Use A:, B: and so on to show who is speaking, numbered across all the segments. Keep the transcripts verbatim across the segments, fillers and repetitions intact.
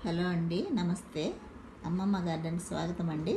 A: Hello అండి, నమస్తే. అమ్మమ్మ గార్డెన్ స్వాగతం అండి.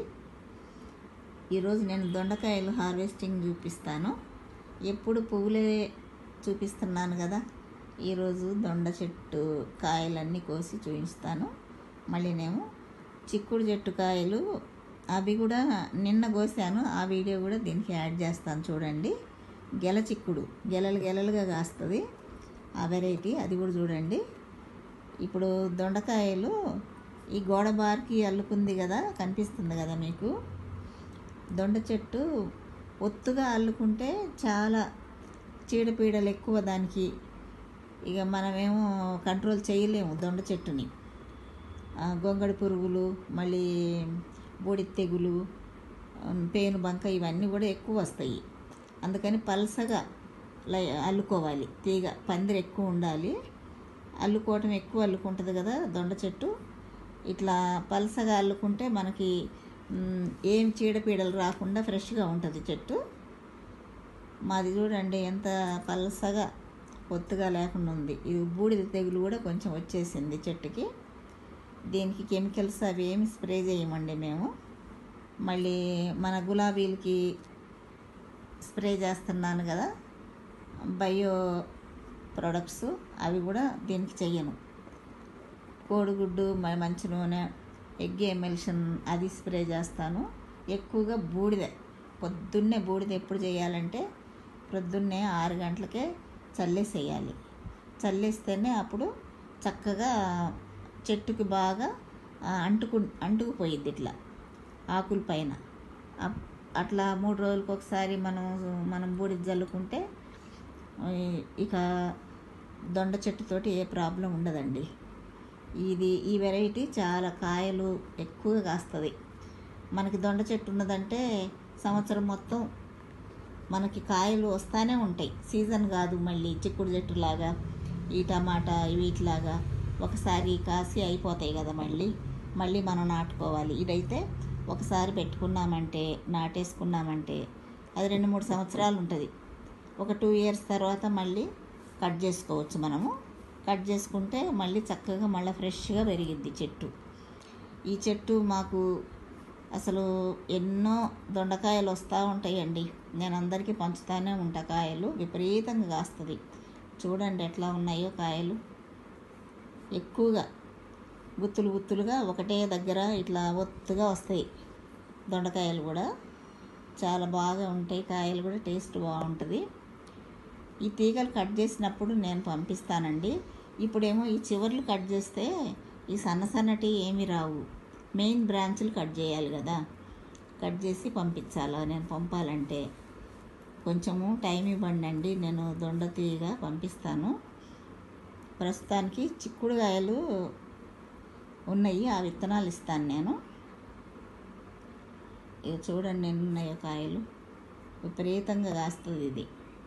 A: ఈరోజు నేను దొండకాయలు హార్వెస్టింగ్ చూపిస్తాను. ఎప్పుడు పువ్వులే చూపిస్తున్నాను కదా, ఈరోజు దొండ చెట్టు కాయలన్నీ కోసి చూపిస్తాను. మళ్ళీ నేను చిక్కుడు చెట్టు కాయలు అవి కూడా నిన్న కోసాను, ఆ వీడియో కూడా దీనికి యాడ్ చేస్తాను చూడండి. గెల చిక్కుడు గెలలు గెలలుగా కాస్తుంది, ఆ వెరైటీ అది కూడా చూడండి. ఇప్పుడు దొండకాయలు ఈ గోడ బార్కి అల్లుకుంది కదా, కనిపిస్తుంది కదా మీకు. దొండ చెట్టు ఒత్తుగా అల్లుకుంటే చాలా చీడపీడలు ఎక్కువ దానికి, ఇక మనమేమో కంట్రోల్ చేయలేము దొండ చెట్టుని. గొంగడి పురుగులు, మళ్ళీ బూడి తెగులు, పేను బంక ఇవన్నీ కూడా ఎక్కువ వస్తాయి. అందుకని పల్సగా లై అల్లుకోవాలి, తీగ పందిరి ఎక్కువ ఉండాలి. అల్లుకోవటం ఎక్కువ అల్లుకుంటుంది కదా దొండ చెట్టు. ఇట్లా పల్సగా అల్లుకుంటే మనకి ఏం చీడపీడలు రాకుండా ఫ్రెష్గా ఉంటుంది చెట్టు. మాది చూడండి ఎంత పల్సగా ఒత్తుగా లేకుండా ఉంది. ఇది బూడిద తెగులు కూడా కొంచెం వచ్చేసింది చెట్టుకి. దీనికి కెమికల్స్ అవి ఏమి స్ప్రే చేయమండి మేము. మళ్ళీ మన గులాబీలకి స్ప్రే చేస్తున్నాను కదా బయో ప్రొడక్ట్స్, అవి కూడా దీనికి చెయ్యను. కోడిగుడ్డు, మంచి నూనె, ఎగ్ ఎమిల్షన్ అది స్ప్రే చేస్తాను. ఎక్కువగా బూడిద, పొద్దున్నే బూడిద ఎప్పుడు చేయాలంటే పొద్దున్నే ఆరు గంటలకే చల్లేసేయాలి. చల్లేస్తేనే అప్పుడు చక్కగా చెట్టుకి బాగా అంటుకు అంటుకుపోయిద్ది ఇట్లా ఆకుల పైన. అట్లా మూడు రోజులకు ఒకసారి మనం మనం బూడిద చల్లుకుంటే ఇక దొండ చెట్టుతోటి ఏ ప్రాబ్లం ఉండదండి. ఇది ఈ వెరైటీ చాలా కాయలు ఎక్కువగా కాస్తుంది. మనకి దొండ చెట్టు ఉన్నదంటే సంవత్సరం మొత్తం మనకి కాయలు వస్తూనే ఉంటాయి. సీజన్ కాదు మళ్ళీ చిక్కుడు చెట్టు లాగా, ఈ టమాటా వీటిలాగా ఒకసారి కాసి అయిపోతాయి కదా, మళ్ళీ మళ్ళీ మనం నాటుకోవాలి. ఇదైతే ఒకసారి పెట్టుకున్నామంటే, నాటేసుకున్నామంటే అది రెండు మూడు సంవత్సరాలు ఉంటుంది. ఒక టూ ఇయర్స్ తర్వాత మళ్ళీ కట్ చేసుకోవచ్చు. మనము కట్ చేసుకుంటే మళ్ళీ చక్కగా మళ్ళీ ఫ్రెష్గా పెరిగిద్ది చెట్టు. ఈ చెట్టు మాకు అసలు ఎన్నో దొండకాయలు వస్తూ ఉంటాయండి. నేను అందరికీ పంచుతానే ఉంటా. కాయలు విపరీతంగా కాస్తుంది. చూడండి ఎట్లా ఉన్నాయో కాయలు, ఎక్కువగా గుత్తులు గుత్తులుగా ఒకటే దగ్గర ఇట్లా ఒత్తుగా వస్తాయి. దొండకాయలు కూడా చాలా బాగా ఉంటాయి, కాయలు కూడా టేస్ట్ బాగుంటుంది. ఈ తీగలు కట్ చేసినప్పుడు నేను పంపిస్తానండి. ఇప్పుడేమో ఈ చివర్లు కట్ చేస్తే ఈ సన్న సన్నటి ఏమి రావు, మెయిన్ బ్రాంచ్లు కట్ చేయాలి కదా, కట్ చేసి పంపించాలా నేను పంపాలంటే. కొంచెము టైం ఇవ్వండి అండి, నేను దొండ తీగ పంపిస్తాను. ప్రస్తుతానికి చిక్కుడుకాయలు ఉన్నాయి, ఆ విత్తనాలు ఇస్తాను నేను. ఇక చూడండి ఎన్ని ఉన్నాయో కాయలు, విపరీతంగా కాస్తుంది. ఇది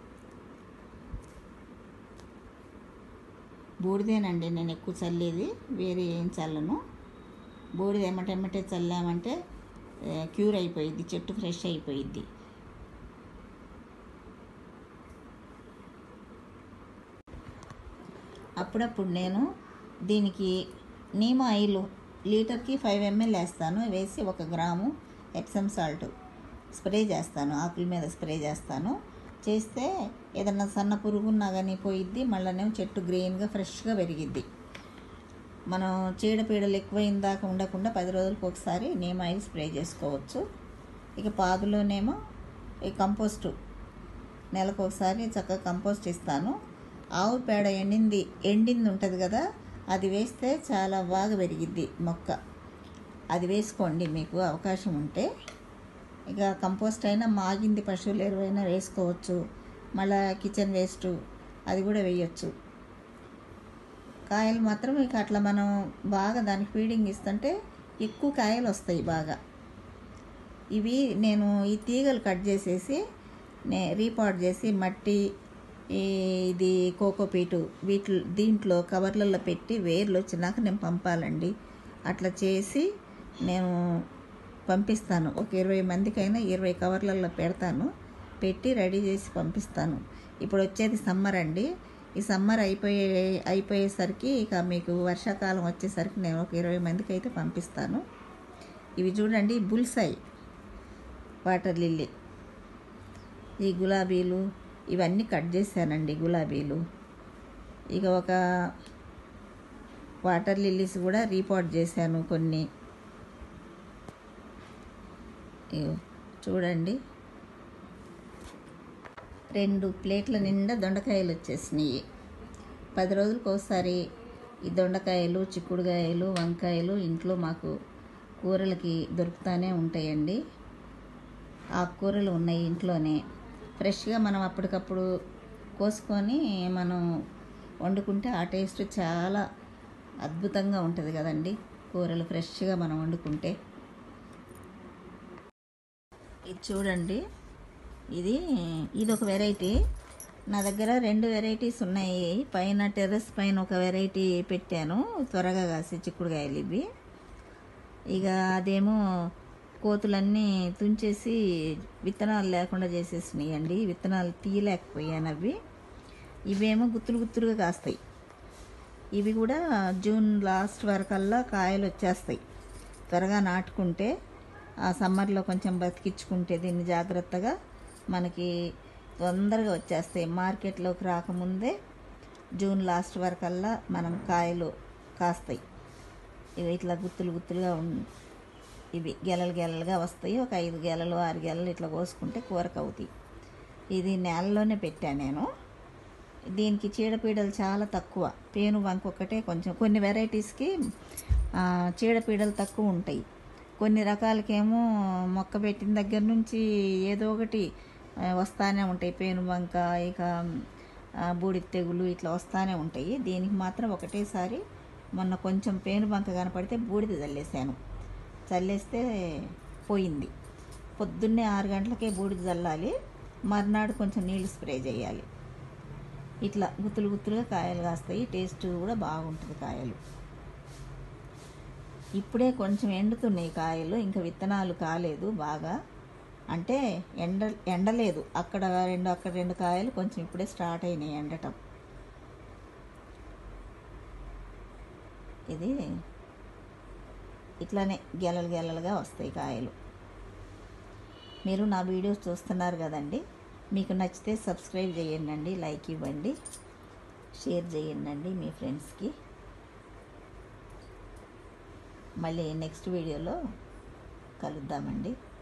A: బూడిదేనండి నేను ఎక్కువ చల్లేది, వేరే ఏం చల్లను. బూడిద ఎమ్మటెమ్మటే చల్లామంటే క్యూర్ అయిపోయిద్ది, చెట్టు ఫ్రెష్ అయిపోయిద్ది. అప్పుడప్పుడు నేను దీనికి నీమ్ ఆయిల్ లీటర్కి ఫైవ్ ఎంఎల్ వేస్తాను. వేసి ఒక గ్రాము ఎప్సమ్ సాల్ట్ స్ప్రే చేస్తాను, ఆకుల మీద స్ప్రే చేస్తాను. చేస్తే ఏదన్నా సన్న పురుగున్నా కానీ పోయిద్ది, మళ్ళీ చెట్టు గ్రీన్గా ఫ్రెష్గా పెరిగిద్ది. మనం చీడపీడలు ఎక్కువైన దాకా ఉండకుండా పది రోజులకు ఒకసారి నీమ్ ఆయిల్ స్ప్రే చేసుకోవచ్చు. ఇక పాదులోనేమో ఈ కంపోస్టు నెలకు ఒకసారి చక్కగా కంపోస్ట్ ఇస్తాను. ఆవు పేడ ఎండింది ఎండింది ఉంటుంది కదా, అది వేస్తే చాలా బాగా పెరిగిద్ది మొక్క. అది వేసుకోండి మీకు అవకాశం ఉంటే. ఇక కంపోస్ట్ అయినా మాగింది పశువుల ఎరువైనా వేసుకోవచ్చు. మళ్ళీ కిచెన్ వేస్ట్ అది కూడా వేయచ్చు. కాయలు మాత్రం ఇక అట్లా మనం బాగా దానికి ఫీడింగ్ ఇస్తుంటే ఎక్కువ కాయలు వస్తాయి బాగా. ఇవి నేను ఈ తీగలు కట్ చేసేసి నే రీపాట్ చేసి మట్టి, ఇది కోకోపీటు వీటి దీంట్లో కవర్లలో పెట్టి వేర్లు వచ్చినాక నేను పంపాలండి. అట్లా చేసి నేను పంపిస్తాను. ఒక ఇరవై మందికైనా ఇరవై కవర్లలో పెడతాను, పెట్టి రెడీ చేసి పంపిస్తాను. ఇప్పుడు వచ్చేది సమ్మర్ అండి. ఈ సమ్మర్ అయిపోయే అయిపోయేసరికి ఇక మీకు వర్షాకాలం వచ్చేసరికి నేను ఒక ఇరవై మందికి అయితే పంపిస్తాను. ఇవి చూడండి, బుల్సై వాటర్ లిల్లీ, ఈ గులాబీలు ఇవన్నీ కట్ చేశానండి. గులాబీలు ఇక ఒక వాటర్ లిల్లీస్ కూడా రీపాట్ చేశాను కొన్ని. చూడండి, రెండు ప్లేట్ల నిండా దొండకాయలు వచ్చేసినాయి. పది రోజులకు ఒకసారి ఈ దొండకాయలు, చిక్కుడుకాయలు, వంకాయలు ఇంట్లో మాకు కూరలకి దొరుకుతూనే ఉంటాయండి. ఆకుకూరలు ఉన్నాయి ఇంట్లోనే. ఫ్రెష్గా మనం అప్పటికప్పుడు కోసుకొని మనం వండుకుంటే ఆ టేస్ట్ చాలా అద్భుతంగా ఉంటుంది కదండి. కూరలు ఫ్రెష్గా మనం వండుకుంటే. ఇది చూడండి, ఇది ఇది ఒక వెరైటీ. నా దగ్గర రెండు వెరైటీస్ ఉన్నాయి. పైన టెర్రస్ పైన ఒక వెరైటీ పెట్టాను, త్వరగా కాసే చిక్కుడుకాయలు ఇవి. ఇక అదేమో కోతులన్నీ తుంచేసి విత్తనాలు లేకుండా చేసేసినాయి అండి. విత్తనాలు తీయలేకపోయాను అవి. ఇవేమో గుత్తులు గుత్తులుగా కాస్తాయి. ఇవి కూడా జూన్ లాస్ట్ వరకల్లా కాయలు వచ్చేస్తాయి. త్వరగా నాటుకుంటే ఆ సమ్మర్లో కొంచెం బతికించుకుంటే దీన్ని జాగ్రత్తగా మనకి తొందరగా వచ్చేస్తాయి. మార్కెట్లోకి రాకముందే జూన్ లాస్ట్ వరకల్లా మనం కాయలు కాస్తాయి. ఇవి ఇట్లా గుత్తులు గుత్తులుగా ఇవి గెలలు గెలలుగా వస్తాయి. ఒక ఐదు గెలలు ఆరు గెలలు ఇట్లా కోసుకుంటే కూరకు అవుతాయి. ఇది నేలలోనే పెట్టాను నేను. దీనికి చీడపీడలు చాలా తక్కువ. పేను బంక ఒక్కటే కొంచెం, కొన్ని వెరైటీస్కి చీడపీడలు తక్కువ ఉంటాయి. కొన్ని రకాలకేమో మొక్క పెట్టిన దగ్గర నుంచి ఏదో ఒకటి వస్తూనే ఉంటాయి. పేను బంక, ఇక బూడిద తెగులు ఇట్లా వస్తూనే ఉంటాయి. దీనికి మాత్రం ఒకటేసారి మొన్న కొంచెం పేను బంక కనపడితే బూడిద చల్లేసాను. చల్లేస్తే పోయింది. పొద్దున్నే ఆరు గంటలకే బూడిద చల్లాలి, మర్నాడు కొంచెం నీళ్ళు స్ప్రే చేయాలి. ఇట్లా గుత్తులు గుత్తులుగా కాయలు కాస్తాయి. టేస్ట్ కూడా బాగుంటుంది కాయలు. ఇప్పుడే కొంచెం ఎండుతున్నాయి కాయలు, ఇంకా విత్తనాలు కాలేదు బాగా. అంటే ఎండ ఎండలేదు. అక్కడ రెండు అక్కడ రెండు కాయలు కొంచెం ఇప్పుడే స్టార్ట్ అయినాయి ఎండటం. ఇది ఇట్లానే గెలలు గెలలుగా వస్తాయి కాయలు. మీరు నా వీడియోస్ చూస్తున్నారు కదండి. మీకు నచ్చితే సబ్స్క్రైబ్ చేయండి, లైక్ ఇవ్వండి, షేర్ చేయండి మీ ఫ్రెండ్స్కి. మళ్ళీ నెక్స్ట్ వీడియోలో కలుద్దామండి.